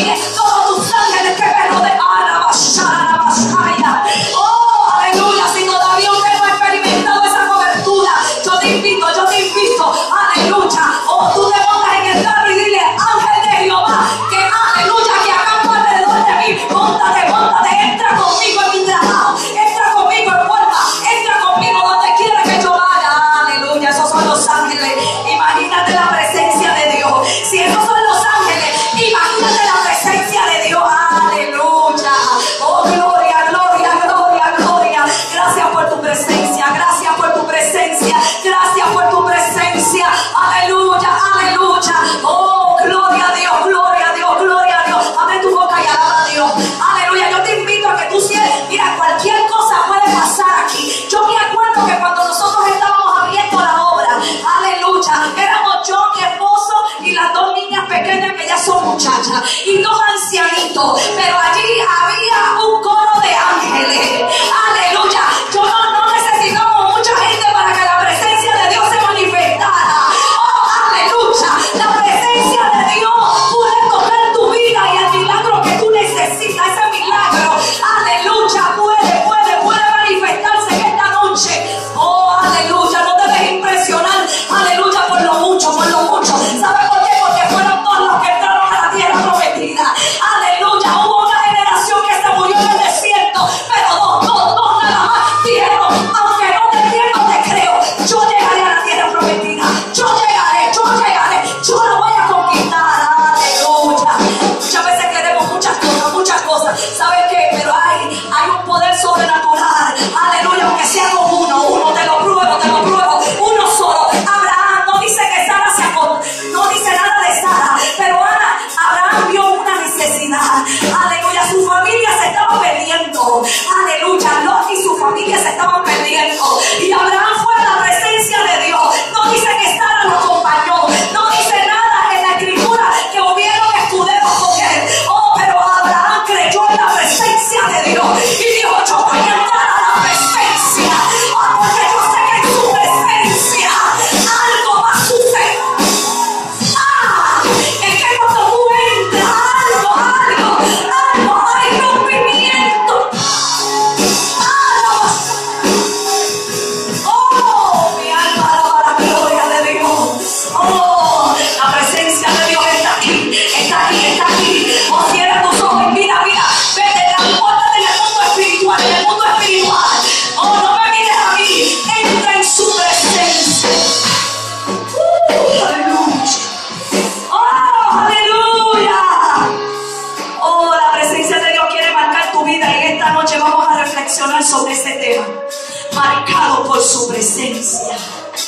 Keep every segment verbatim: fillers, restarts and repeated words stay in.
ti, todos tus ángeles que me rodean. Oh, aleluya. Si todavía usted no ha experimentado esa cobertura, yo te invito, yo te invito, aleluya. Oh, tú te pongas en el carro y dile: ángel de Jehová, que aleluya, que acampa alrededor de mí. Móntate, móntate, entra conmigo en mi trabajo, entra conmigo en puerta, entra conmigo donde quiera que yo vaya. Aleluya, esos son los ángeles. Imagínate la presencia de Dios. Si esos son los ángeles, imagínate la presencia de Dios. Aleluya. Oh, gloria, gloria, gloria, gloria. Gracias por tu presencia, gracias por tu presencia, gracias por tu presencia. Aleluya, aleluya. Oh, gloria a Dios, gloria a Dios, gloria a Dios. Abre tu boca y alaba a Dios. Aleluya, yo te invito a que tú sientas. Mira, cualquier cosa puede pasar aquí. Yo me acuerdo que cuando nosotros estábamos abriendo la obra, aleluya, éramos yo, mi esposo y las dos niñas pequeñas que ya son muchachas y dos ancianitos, pero allí había un coro de ángeles. Aleluya, yo no, no necesitamos mucha gente para que la presencia de Dios se manifestara. Oh, aleluya, la presencia de Dios puede tocar tu vida y el milagro que tú necesitas, ese milagro, aleluya, puede, puede, puede manifestarse en esta noche. Oh, aleluya, no te dejes impresionar, aleluya, por lo mucho, por lo mucho. ¿Sabes por qué? Porque fueron todos los que entraron a la tierra prometida. Aleluya, hubo una generación que se murió en el desierto, pero dos, dos, dos nada más dijeron: aunque no te entiendo, te creo, yo llegaré a la tierra prometida, yo llegaré, yo llegaré, yo lo voy a conquistar. Aleluya. Muchas veces queremos muchas cosas, muchas cosas, ¿sabes qué? Pero hay, hay un poder sobrenatural, aleluya, aunque sea con uno, uno, te lo pruebo, te lo pruebo, uno solo. Abraham no dice que Sara se acostó, no dice nada de Sara, pero Ana, Abraham vio una necesidad, aleluya, su familia se estaba perdiendo, aleluya, Lot y su familia se estaban perdiendo, y Abraham fue a la presencia de Dios. No dice que Sara lo acompañó, no dice nada en la escritura que hubieron escuderos con él. Oh, pero Abraham creyó en la presencia de Dios y dijo: yo voy a entrar a la presencia, oh, porque yo sé que en su presencia algo va a suceder. Ah, es que cuando tú entras, algo, algo, algo, hay rompimiento. Algo. Oh, mi alma alaba la gloria de Dios. Oh, la presencia de Dios está aquí, está aquí, está aquí. Oh, cierra tus ojos y mira, mira, vete, transpórtate en el mundo espiritual, en el mundo espiritual. Oh, no me mires a mí, entra en su presencia. Uh, aleluya. Oh, aleluya. Oh, la presencia de Dios quiere marcar tu vida, y en esta noche vamos a reflexionar sobre este tema, marcado por su presencia.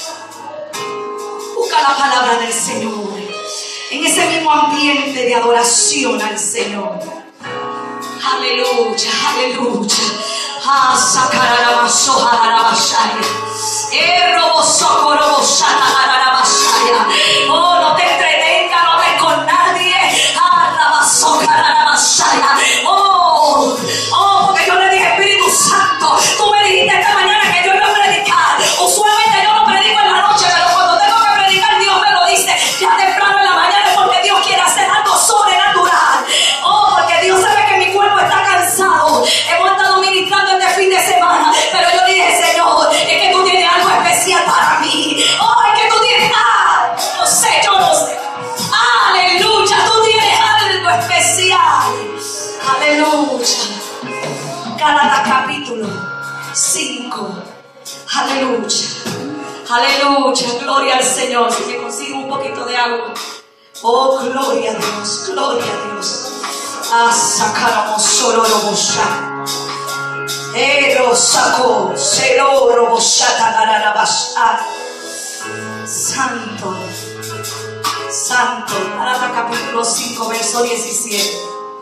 Busca la palabra del Señor en ese mismo ambiente de adoración al Señor. Aleluya, aleluya. Ah, sacararabaso, jararabashaya. Eh, robosoco, robosata, jararabashaya. Oh, no te entretengas, no hables con nadie. Ah, rabaso, jararabashaya. Oh, oh, porque yo le dije: Espíritu Santo, tú me dijiste esta mañana que yo iba a predicar. Usualmente yo no predico en la noche, pero cuando tengo que predicar, Dios me lo dice ya temprano en la mañana, porque Dios quiere hacer algo sobrenatural. Oh, porque Dios sabe que mi cuerpo está cansado. Hemos estado ministrando este fin de semana, pero yo dije: Señor, es que tú tienes algo especial para mí. Oh, es que tú tienes, ah, no sé, yo no sé. Aleluya, tú tienes algo especial. Aleluya. Gálatas capítulo cinco. Aleluya. Aleluya. Gloria al Señor. Si me consigo un poquito de agua. Oh, gloria a Dios. Gloria a Dios. Ah, sacáramos solo lo bosha. Ero sacó. Selo lo boshata gararabasha. Santo. Santo. Gálatas capítulo cinco, verso diecisiete.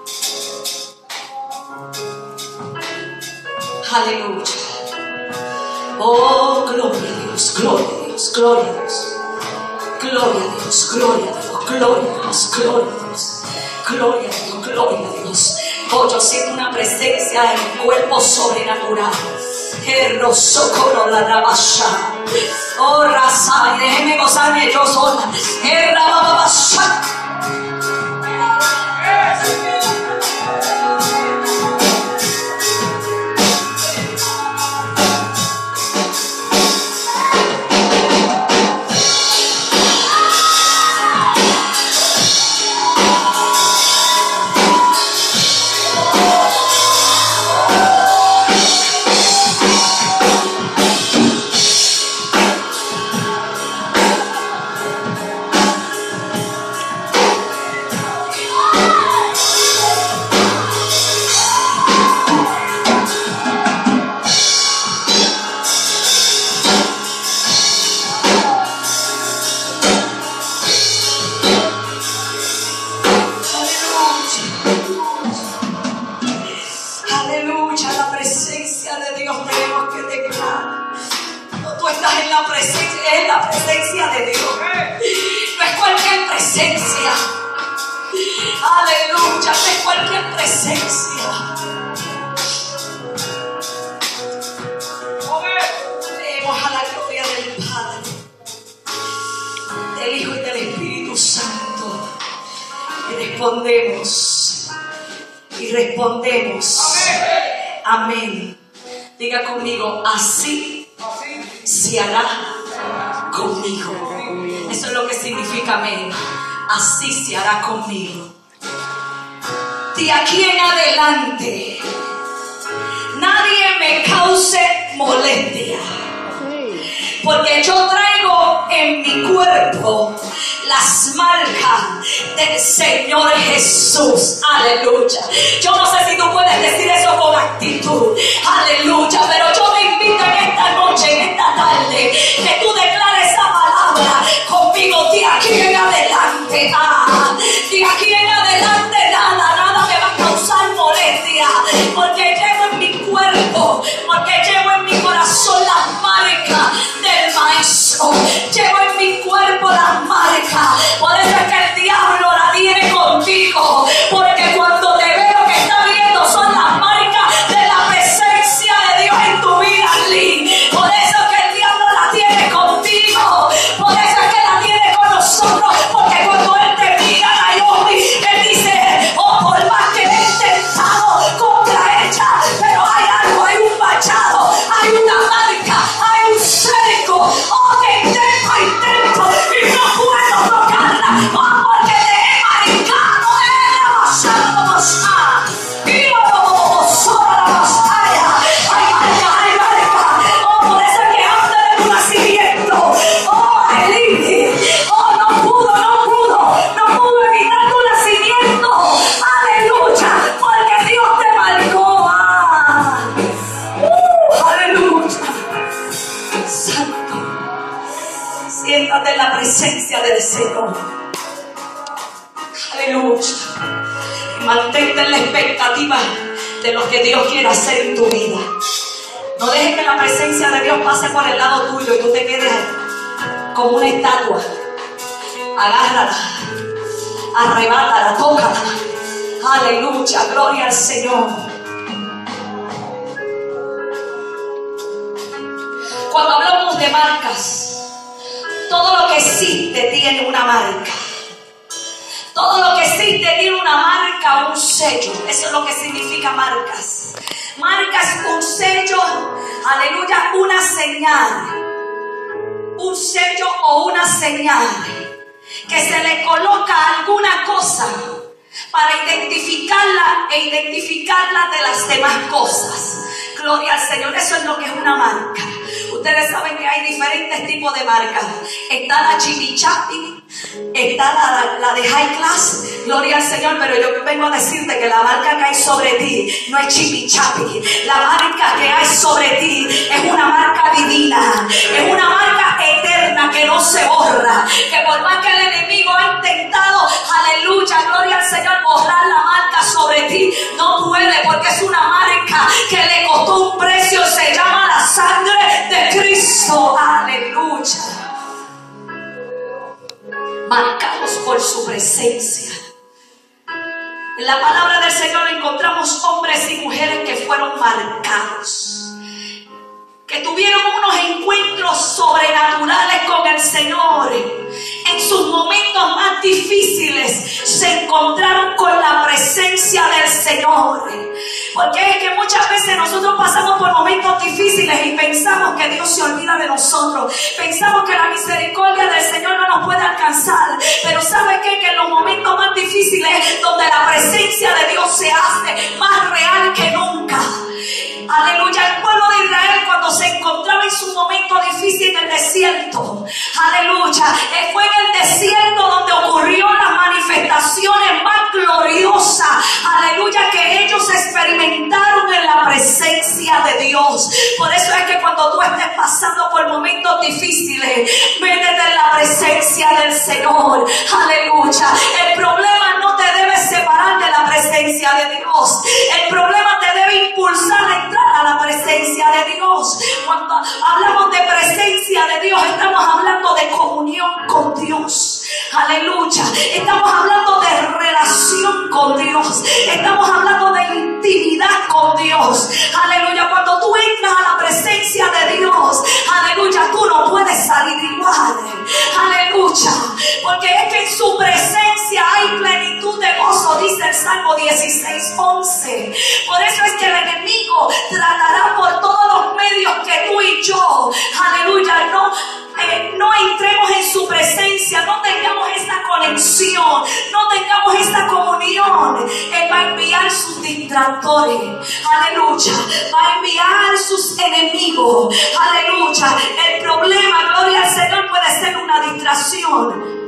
Aleluya. Oh, gloria a Dios, gloria a Dios, gloria a Dios. Gloria a Dios, gloria a Dios, gloria a Dios, gloria a Dios. Gloria a Dios, gloria a Dios. Oh, yo siento una presencia en mi cuerpo sobrenatural. Erro socorro la rabasha. Oh, raza, y déjeme gozarme yo sola. Erra babasha. la presencia, es la presencia de Dios. No es cualquier presencia. Aleluya, no es cualquier presencia. Leemos a la gloria del Padre, del Hijo y del Espíritu Santo. Y respondemos. Y respondemos. Amén. Diga conmigo, así se hará conmigo. Eso es lo que significa amén. Así se hará conmigo. De aquí en adelante, nadie me cause molestia, porque yo traigo en mi cuerpo las marcas del Señor Jesús. Aleluya. Yo no sé si tú puedes decir eso con actitud. Aleluya. Pero yo te invito en esta noche, en esta tarde, que tú declares esa palabra conmigo. De aquí en adelante, ah, de aquí en adelante nada, nada me va a causar molestia, porque llevo en mi cuerpo, porque llevo en mi corazón las marcas del Maestro. Llevo en mi cuerpo las marcas. Por eso es que el diablo la tiene contigo, porque cuando te veo que está viendo son las marcas de la presencia de Dios en tu vida, Lee. Por eso es que el diablo la tiene contigo, por eso es que la tiene con nosotros, porque cuando él te mira, Naomi, él dice, oh, por más que me he intentado contra ella, pero hay algo, hay un machado, hay una marca, hay un cerco, oh, que intento, intento, y no puedo tocarla, oh, porque te he marcado, eh, vamos a, y vamos a la batalla, hay marca, hay marca, oh, por eso es que antes de tu nacimiento, oh, Eli, oh, no pudo, no pudo, no pudo evitar tu nacimiento, aleluya, porque Dios te marcó, ah, uh, aleluya, santo. Siéntate en la presencia del Señor. Aleluya. Y mantente en la expectativa de lo que Dios quiere hacer en tu vida. No dejes que la presencia de Dios pase por el lado tuyo y tú te quedes como una estatua. Agárrala, arrebátala, tócala. Aleluya, gloria al Señor. Cuando hablamos de marcas, todo lo que existe tiene una marca. Todo lo que existe tiene una marca, un sello. Eso es lo que significa marcas. Marcas, un sello, aleluya, una señal. Un sello o una señal que se le coloca a alguna cosa para identificarla e identificarla de las demás cosas. Gloria al Señor, eso es lo que es una marca. Ustedes saben que hay diferentes tipos de marcas. Está la chimichapi, está la, la de high class, gloria al Señor, pero yo vengo a decirte que la marca que hay sobre ti no es chimichapi. La marca que hay sobre ti es una marca divina, es una marca eterna que no se borra, que por más que el enemigo ha intentado, aleluya, gloria al Señor, borrar la marca sobre ti, no puede, porque es una marca que le costó un precio, se llama la sangre de Cristo, aleluya. Marcados por su presencia. En la palabra del Señor encontramos hombres y mujeres que fueron marcados, que tuvieron unos encuentros sobrenaturales con el Señor. En sus momentos más difíciles se encontraron con la presencia del Señor. Porque es que muchas veces nosotros pasamos por momentos difíciles y pensamos que Dios se olvida de nosotros. Pensamos que la misericordia del Señor no nos puede alcanzar. Pero ¿sabe qué? Que en los momentos más difíciles es donde la presencia de Dios se hace más real que nunca. Aleluya, el pueblo de Israel cuando se encontraba en su momento difícil en el desierto, aleluya, fue en el desierto donde ocurrió las manifestaciones más gloriosas, aleluya, que ellos experimentaron en la presencia de Dios. Por eso es que cuando tú estés pasando por momentos difíciles, métete en la presencia del Señor, aleluya. El problema no te debe separar de la presencia de Dios, el problema te debe impulsar a entrar a la presencia de Dios. Cuando hablamos de presencia de Dios, Aleluya. Estamos hablando de relación con Dios. Estamos hablando de intimidad con Dios. Aleluya. Cuando tú entras a la presencia de Dios, aleluya, tú no puedes salir igual. Aleluya. Porque es que en su presencia hay plenitud de gozo, dice el Salmo dieciséis once. Por eso es que el enemigo tratará por todos los medios que tú y yo, aleluya, no, eh, no entremos en su presencia, no tengamos esta conexión, no tengamos esta comunión. Él va a enviar sus distractores, aleluya, va a enviar sus enemigos, aleluya. El problema, gloria al Señor, puede ser una distracción.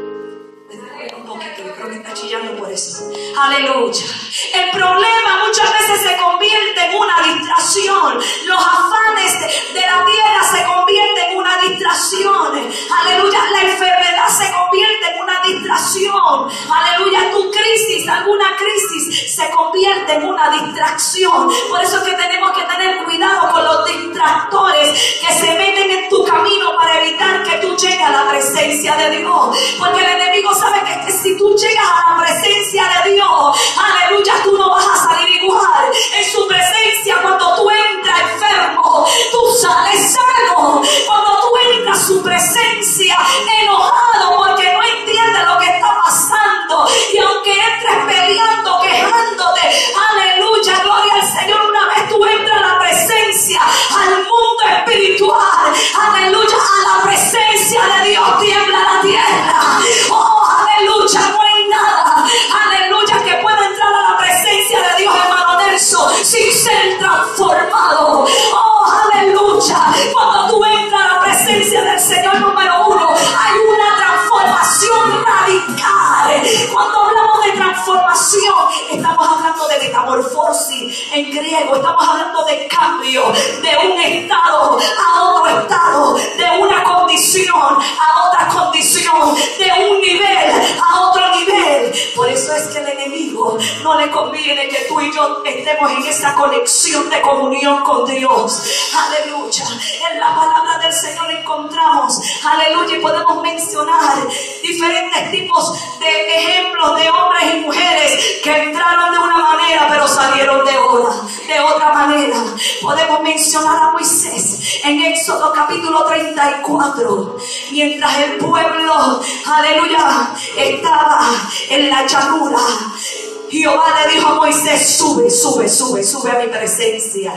Creo que está chillando por eso. Aleluya. El problema muchas veces se convierte en una distracción. Los afanes de la tierra se convierten en una distracción. Aleluya. La enfermedad se convierte en una distracción. Aleluya. Tu crisis, alguna crisis se convierte en una distracción. Por eso es que tenemos que tener cuidado con los distractores que se meten en tu camino para evitar que tú llegues a la presencia de Dios. Porque el enemigo sabe que, que si tú llegas a la presencia de Dios, aleluya, tú no vas a salir igual. En su presencia, cuando tú entras enfermo, tú sales sano. Cuando tú entras a su presencia enojado porque no entiendes lo que está pasando, y aunque entres peleando, quejándote, aleluya, gloria al Señor, una vez tú entras a la presencia, al mundo espiritual, aleluya, a la presencia de Dios, tiembla la tierra. Oh, aleluya, no hay nada, aleluya, que pueda entrar a la presencia de Dios, hermano Nelson, sin ser transformado. Oh, aleluya, cuando tú entras a la presencia del Señor, número uno, hay una transformación radical. Cuando hablamos de transformación, estamos hablando de metamorfosis en griego, estamos hablando de cambio de un estado a otro estado, de una condición a otra condición, de un nivel a otro nivel. Por eso es que el enemigo no le conviene que tú y yo estemos en esa conexión de comunión con Dios. Aleluya. En la palabra del Señor encontramos, aleluya, y podemos mencionar diferentes tipos de ejemplos de hombres y mujeres que entraron de una manera pero salieron de otra, de otra manera. Podemos mencionar a Moisés en Éxodo capítulo treinta y cuatro, mientras el pueblo, aleluya, estaba en la llanura, Jehová le dijo a Moisés: sube, sube, sube, sube a mi presencia.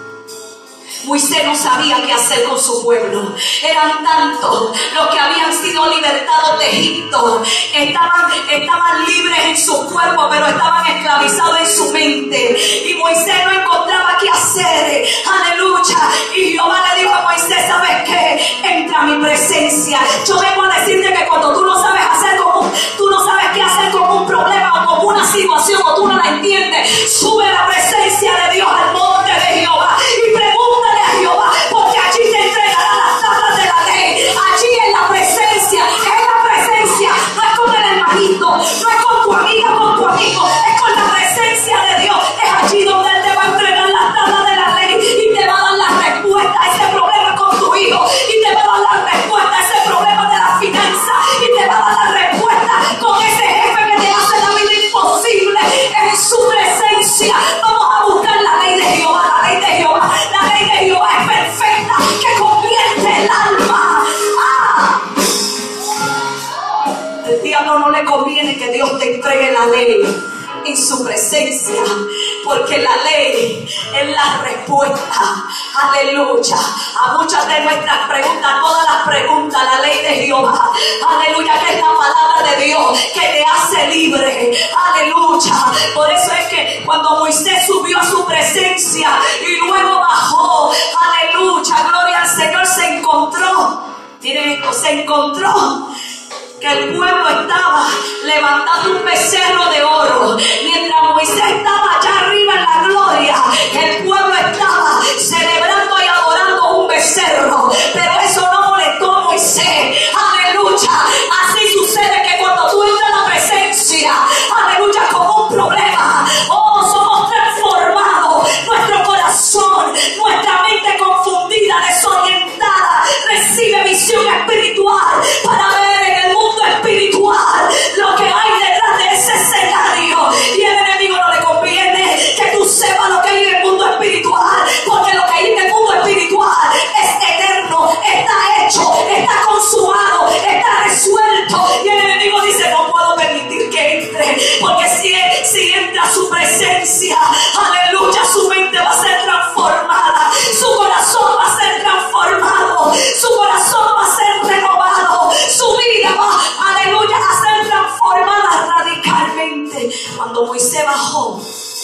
Moisés no sabía qué hacer con su pueblo. Eran tantos los que habían sido libertados de Egipto. Estaban, estaban libres en su cuerpo, pero estaban esclavizados en su mente. Y Moisés no encontraba qué hacer. Aleluya. Y Jehová le dijo a Moisés: ¿sabes qué? Entra a mi presencia. Yo vengo a decirte que cuando tú no sabes hacer como, tú no sabes qué hacer con un problema o con una situación, o tú no la entiendes, sube a la presencia de Dios, al monte de Jehová, y pregunta a Jehová, porque allí te entregará las tablas de la ley. Allí en la presencia, en la presencia, no es con el hermanito, no es con tu amiga, con tu amigo, es con la presencia de Dios. Es allí donde Él te va a entregar las tablas de la ley y te va a dar la respuesta a ese problema con tu hijo, y te va a dar la respuesta a ese problema de la finanza, y te va a dar la respuesta con ese jefe que te hace la vida imposible. En su presencia vamos a buscar la ley de Jehová, la ley de Jehová, la ley de Jehová es perfecta, que convierte el alma. ¡Ah! El diablo no le conviene que Dios te entregue la ley en su presencia, porque la ley es la respuesta, aleluya, a muchas de nuestras preguntas, todas las preguntas. La ley de Jehová, aleluya, que es la palabra de Dios que te hace libre, aleluya. Por eso es que cuando Moisés subió a su presencia y luego bajó, aleluya, gloria al Señor, se encontró, miren esto, se encontró que el pueblo estaba levantando un becerro de oro. Mientras Moisés estaba allá arriba en la gloria, el pueblo estaba celebrando y adorando un becerro. Pero eso no molestó a Moisés. Aleluya. Así sucede que cuando tú entras a la presencia, aleluya, con un problema, oh, somos transformados. Nuestro corazón, nuestra mente confundida, desorientada, recibe visión espiritual para ver en el mundo espiritual Moisés bajó,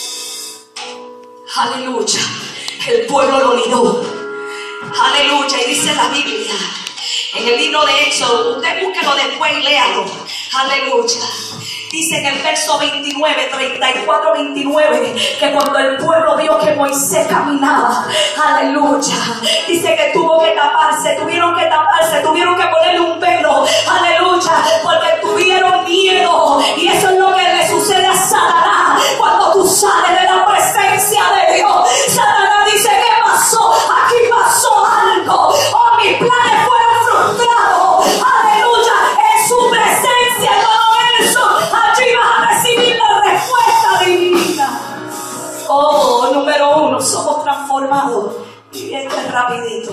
aleluya, el pueblo lo miró, aleluya. Y dice la Biblia en el libro de Éxodo, usted búsquelo después y léalo, aleluya. Dice en el verso veintinueve, treinta y cuatro, veintinueve, que cuando el pueblo vio que Moisés caminaba, aleluya, dice que tuvo que taparse, tuvieron que taparse, tuvieron que ponerle un velo, aleluya, porque tuvieron miedo. Y eso es lo que le sucede a Satanás cuando tú sales de la presencia de Dios. Satanás dice: ¿qué pasó? Aquí pasó algo. Oh, mis planes fueron frustrados, aleluya, en su presencia. Allí vas a recibir la respuesta divina. Oh, número uno, somos transformados. Y esto es rapidito.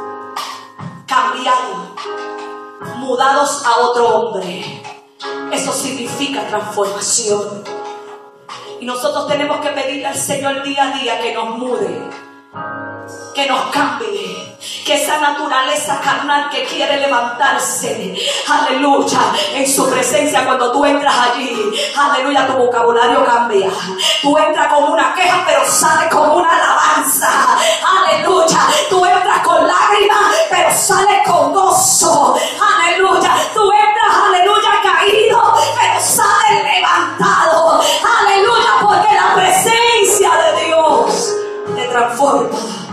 Cambiados, mudados a otro hombre. Eso significa transformación. Y nosotros tenemos que pedirle al Señor día a día que nos mude, que nos cambie, que esa naturaleza carnal que quiere levantarse, aleluya, en su presencia, cuando tú entras allí, aleluya, tu vocabulario cambia. Tú entras con una queja, pero sales con una alabanza, aleluya. Tú entras con lágrimas, pero sales con gozo, aleluya. Tú entras, aleluya, caído, pero sales levantado, aleluya, porque la presencia de Dios te transforma.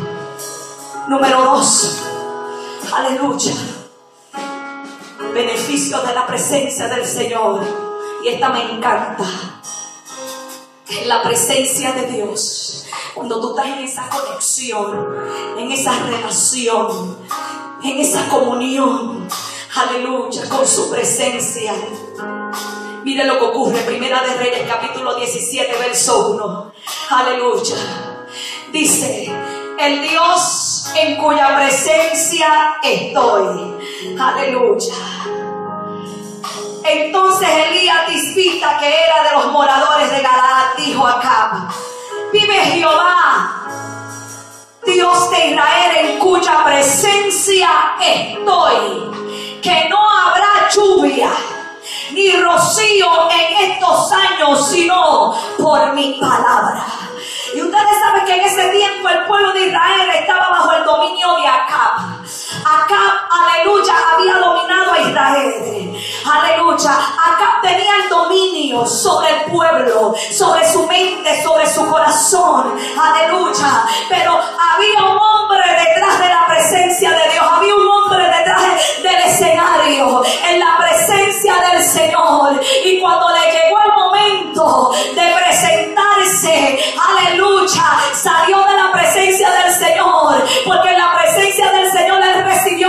Número dos, aleluya, beneficios de la presencia del Señor. Y esta me encanta. En la presencia de Dios, cuando tú estás en esa conexión, en esa relación, en esa comunión, aleluya, con su presencia. Mire lo que ocurre. Primera de Reyes, capítulo diecisiete, verso uno. Aleluya. Dice: el Dios en cuya presencia estoy. Aleluya. Entonces Elías Tisbita, que era de los moradores de Galaad, dijo a Acab: vive Jehová, Dios de Israel, en cuya presencia estoy, que no habrá lluvia ni rocío en estos años, sino por mi palabra. Y ustedes saben que en ese tiempo el pueblo de Israel estaba bajo el dominio de Acab. Acab, aleluya, había dominado a Israel. Aleluya. Acab tenía el dominio sobre el pueblo, sobre su mente, sobre su corazón. Aleluya. Pero había un hombre detrás de la presencia de Dios. Había un hombre detrás del escenario, en la presencia del Señor. Y cuando le llegó el momento de presentarse, aleluya, salió de la presencia del Señor, porque en la presencia del Señor él recibió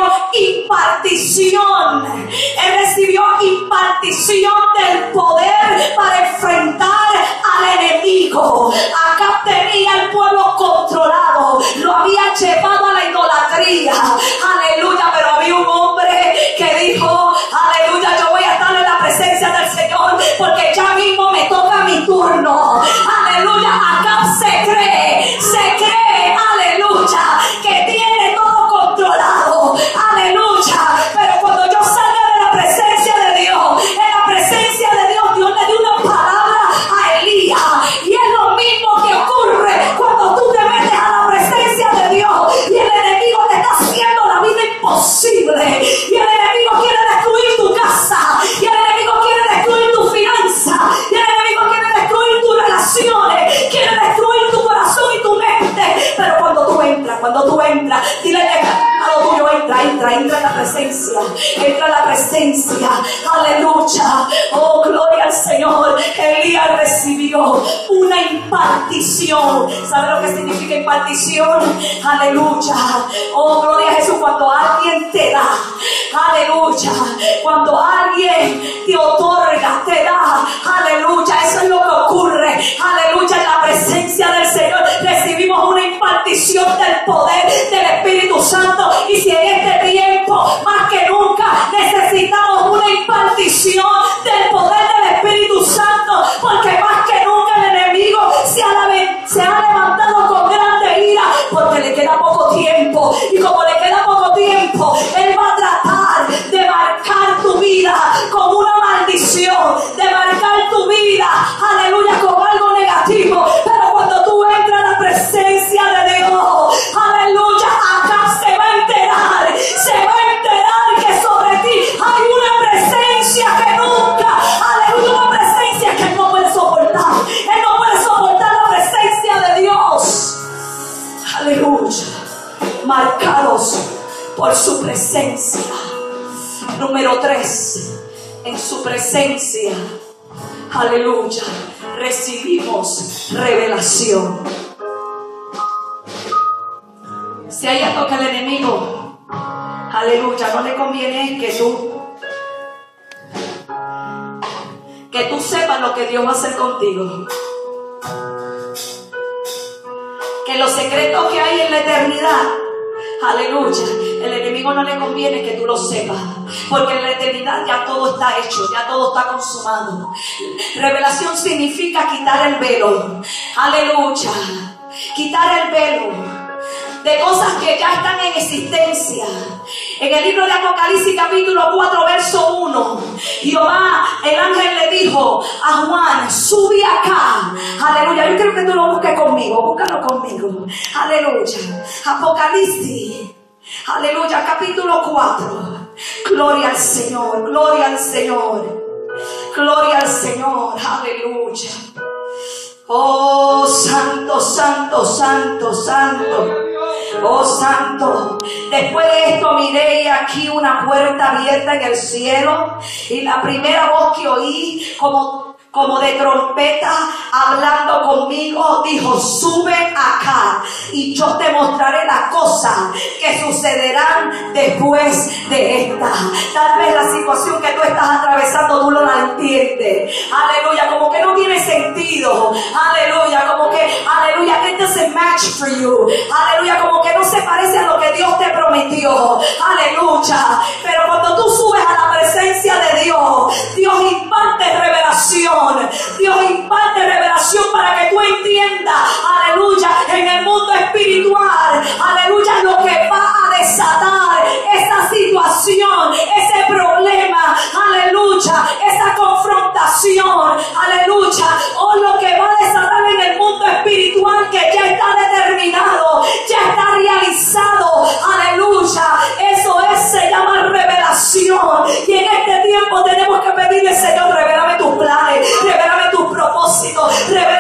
impartición. Él recibió impartición del poder para enfrentar al enemigo. Acab tenía el pueblo controlado, lo había llevado a la idolatría, aleluya. Pero había un hombre que dijo: aleluya, yo voy a estar en la presencia del Señor, porque ya mismo me toca mi turno. Aleluya. Acab se cree, se cree, aleluya, que tiene todo controlado, aleluya. Pero cuando yo salga de la presencia de Dios, en la presencia de Dios, Dios le dio una palabra a Elías. Y es lo mismo que ocurre cuando tú te metes a la presencia de Dios y el enemigo te está haciendo la vida imposible, y el enemigo quiere destruir tu casa, y el enemigo quiere destruir tu finanza, y el enemigo quiere destruir tus relaciones, quiere destruir tu corazón y tu mente. Pero cuando tú entras, cuando tú entras, dile a lo tuyo: entra, entra, entra en la presencia, entra en la presencia, aleluya. Oh, gloria al Señor. Elías recibió una impartición. ¿Sabe lo que significa impartición? Aleluya. Oh, gloria a Jesús. Cuando alguien te da, aleluya, cuando alguien te otorga, te da, aleluya, eso es lo que ocurre, aleluya. En la presencia del Señor recibimos una impartición del poder del Espíritu Santo. Y si en este tiempo más que nunca necesitamos una impartición del poder del Espíritu Santo, porque más que nunca el enemigo se ha, se ha levantado con grande ira, porque le queda poco tiempo. Y como le queda poco tiempo, él va a tratar de marcar tu vida con una maldición, de marcar tu vida, aleluya, con presencia. Número tres, en su presencia, aleluya, recibimos revelación. Si hay algo que el enemigo, aleluya, no le conviene que tú que tú sepas lo que Dios va a hacer contigo, que los secretos que hay en la eternidad, aleluya, el enemigo no le conviene que tú lo sepas, porque en la eternidad ya todo está hecho, ya todo está consumado. Revelación significa quitar el velo, aleluya, quitar el velo de cosas que ya están en existencia. En el libro de Apocalipsis capítulo cuatro verso uno, Jehová, el ángel le dijo a Juan, sube acá, aleluya. Yo quiero que tú lo busques conmigo, búscalo conmigo, aleluya. Apocalipsis, aleluya, capítulo cuatro, gloria al Señor, gloria al Señor, gloria al Señor, aleluya. Oh, santo, santo, santo, santo. Oh, santo. Después de esto miré y aquí una puerta abierta en el cielo, y la primera voz que oí como como de trompeta hablando conmigo dijo, sube acá y yo te mostraré las cosas que sucederán después de esta. Tal vez la situación que tú estás atravesando tú no la entiendes, aleluya, como que no tiene sentido, aleluya, como que, aleluya, it doesn't match for you, aleluya, como que no se parece a lo que Dios te prometió, aleluya. Pero cuando tú subes a la presencia de Dios, Dios imparte revelación, Dios imparte revelación para que tú entiendas, aleluya, en el mundo espiritual, aleluya, lo que va a desatar esa situación, ese problema, aleluya, esa confrontación, aleluya, o lo que va a desatar en el mundo espiritual que ya está determinado, ya está realizado, aleluya. Eso es, se llama revelación, y en este tiempo tenemos que pedirle, Señor, revélame tus planes, revélame tus propósitos, revélame